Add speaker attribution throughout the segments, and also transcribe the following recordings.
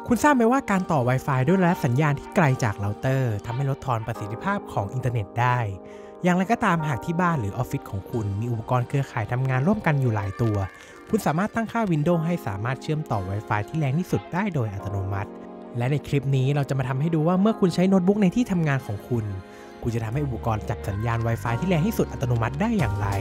Speaker 1: คุณทราบไหมว่าการต่อ Wi-Fi ด้วยระยะสัญญาณที่ไกลจากเราเตอร์ทำให้ลดทอนประสิทธิภาพของอินเทอร์เน็ตได้อย่างไรก็ตามหากที่บ้านหรือออฟฟิศของคุณมีอุปกรณ์เครือข่ายทำงานร่วมกันอยู่หลายตัวคุณสามารถตั้งค่า Windows ให้สามารถเชื่อมต่อ Wi-Fi ที่แรงที่สุดได้โดยอัตโนมัติและในคลิปนี้เราจะมาทำให้ดูว่าเมื่อคุณใช้โน้ตบุ๊กในที่ทำงานของคุณจะทำให้อุปกรณ์จับสัญญาณ Wi-Fi ที่แรงที่สุดอัตโนมัติได้อย่างไร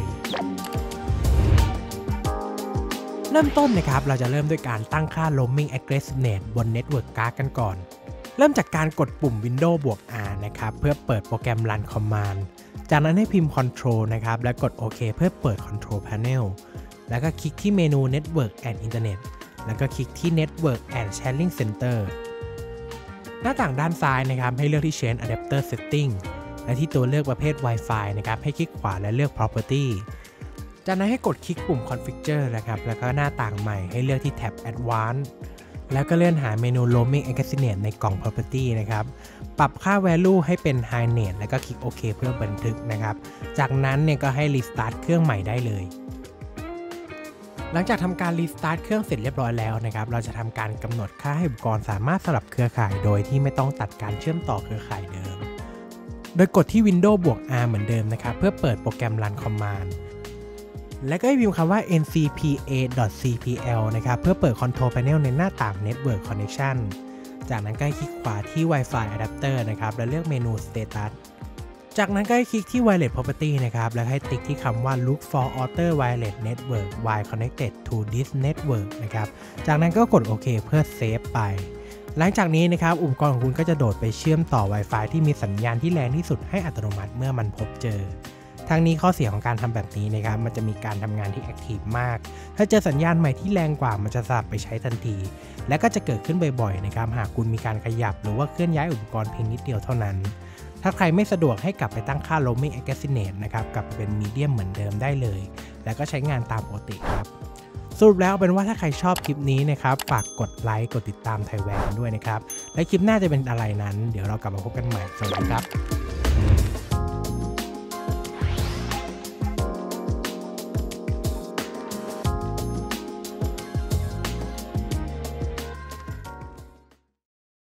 Speaker 1: เริ่มต้นนะครับเราจะเริ่มด้วยการตั้งค่า Roaming Aggressiveness บน Network Card กันก่อนเริ่มจากการกดปุ่ม Windows บวก R นะครับเพื่อเปิดโปรแกรม Run Command จากนั้นให้พิมพ์ Control นะครับและกดโอเคเพื่อเปิด Control Panel แล้วก็คลิกที่เมนู Network and Internet แล้วก็คลิกที่ Network and Sharing Center หน้าต่างด้านซ้ายนะครับให้เลือกที่ Change Adapter Setting และที่ตัวเลือกประเภท Wi-Fi นะครับให้คลิกขวาและเลือก Property จากนั้นให้กดคลิกปุ่ม Configure นะครับแล้วก็หน้าต่างใหม่ให้เลือกที่แท็บ Advanced แล้วก็เลื่อนหาเมนู Roaming Aggressiveness ในกล่อง Property นะครับปรับค่า Value ให้เป็น Highness แล้วก็คลิกโอเคเพื่อบันทึกนะครับจากนั้นเนี่ยก็ให้ Restart เครื่องใหม่ได้เลยหลังจากทำการ Restart เครื่องเสร็จเรียบร้อยแล้วนะครับเราจะทำการกำหนดค่าให้อุปกรณ์สามารถสลับเครือข่ายโดยที่ไม่ต้องตัดการเชื่อมต่อเครือข่ายเดิมโดยกดที่ Windows บวก R เหมือนเดิมนะครับเพื่อเปิดโปรแกรม Run Commandและก็ให้พิมพ์คำว่า ncpa.cpl นะครับเพื่อเปิด Control Panel ในหน้าต่าง Network Connection จากนั้นก็ให้คลิกขวาที่ Wi-Fi Adapter นะครับและเลือกเมนู Status จากนั้นก็ให้คลิกที่ Wireless Property นะครับแล้วให้ติ๊กที่คำว่า Look for Outer Wireless Network while connected to this network นะครับจากนั้นก็กดโอเคเพื่อเซฟไปหลังจากนี้นะครับอุปกรณ์ของคุณก็จะโดดไปเชื่อมต่อ Wi-Fi ที่มีสัญญาณที่แรงที่สุดให้อัตโนมัติเมื่อมันพบเจอทั้งนี้ข้อเสียของการทำแบบนี้นะครับมันจะมีการทำงานที่แอคทีฟมากถ้าเจอสัญญาณใหม่ที่แรงกว่ามันจะสลับไปใช้ทันทีและก็จะเกิดขึ้นบ่อยๆนะครับหากคุณมีการขยับหรือว่าเคลื่อนย้ายอุปกรณ์เพียงนิดเดียวเท่านั้นถ้าใครไม่สะดวกให้กลับไปตั้งค่า Roaming Aggressiveness นะครับกลับไปเป็น Medium เหมือนเดิมได้เลยแล้วก็ใช้งานตามปกติครับสรุปแล้วเป็นว่าถ้าใครชอบคลิปนี้นะครับฝากกดไลค์กดติดตามไทยแวร์ด้วยนะครับและคลิปหน้าจะเป็นอะไรนั้นเดี๋ยวเรากลับมาพบกันใหม่สวัสดีครับ